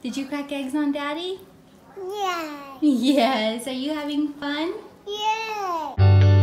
Did you crack eggs on Daddy? Yeah. Yes. Are you having fun? Yeah.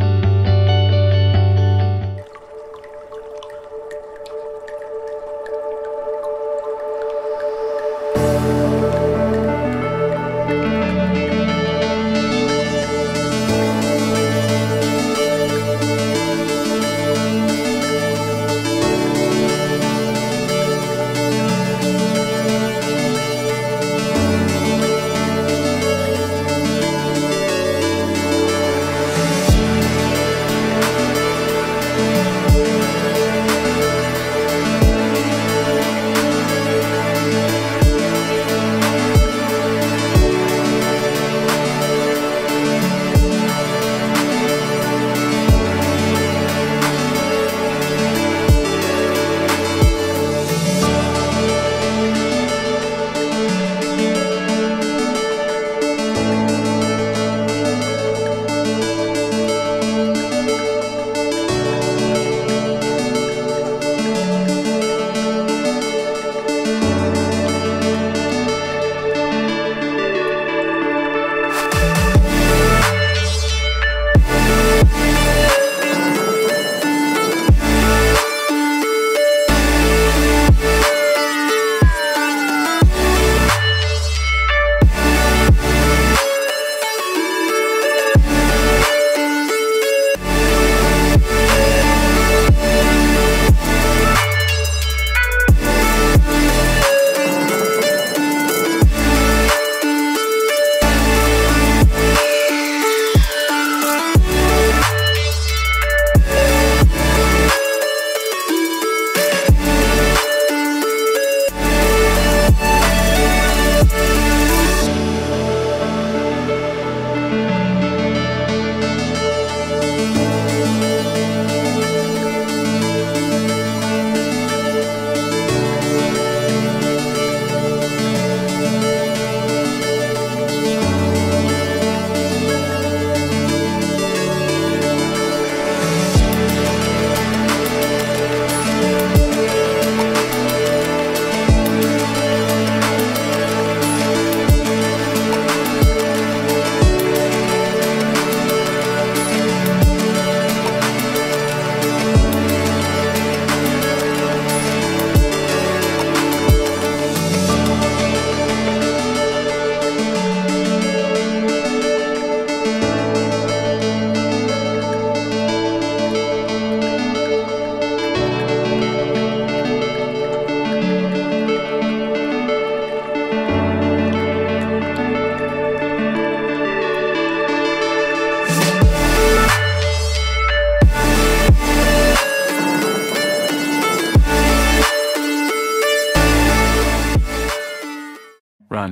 Run.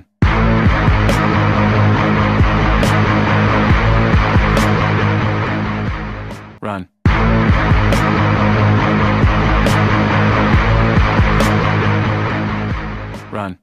Run. Run.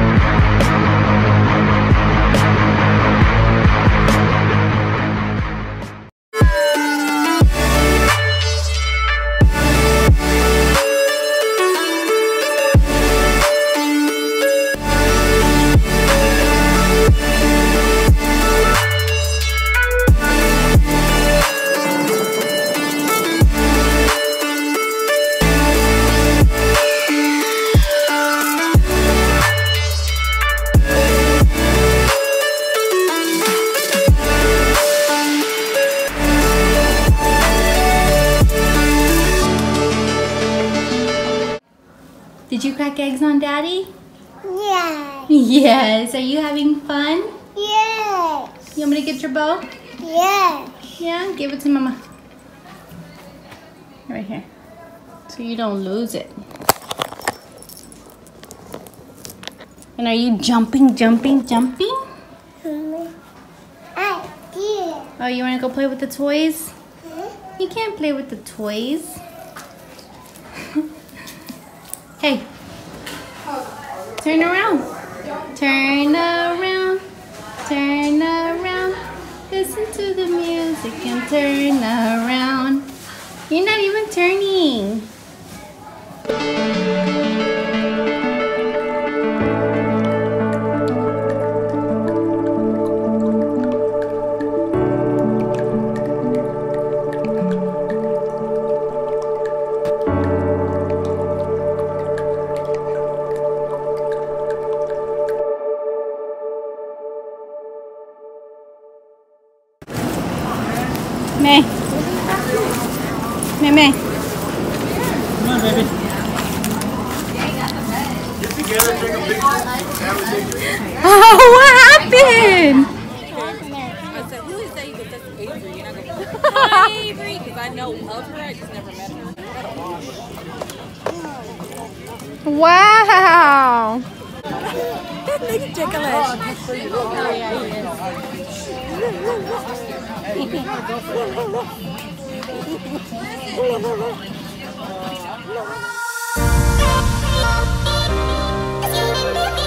Did you crack eggs on Daddy? Yeah. Yes. Are you having fun? Yeah. You want me to get your bow? Yeah. Yeah, give it to Mama. Right here. So you don't lose it. And are you jumping? I did. Oh, you want to go play with the toys? You can't play with the toys. Hey. Turn around. Turn around. Turn around. Listen to the music and turn around. You're not even turning. Oh, what happened? I said, who is that? He goes, that's Avery. And I go, hi, Avery. Because I know of her. I just never met her. Wow. Nigga, chocolate.